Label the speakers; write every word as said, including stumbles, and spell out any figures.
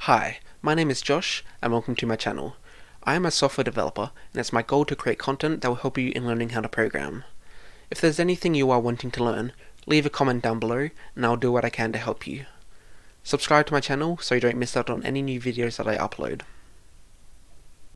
Speaker 1: Hi, my name is Josh and welcome to my channel. I am a software developer and it's my goal to create content that will help you in learning how to program. If there's anything you are wanting to learn, leave a comment down below and I'll do what I can to help you. Subscribe to my channel so you don't miss out on any new videos that I upload.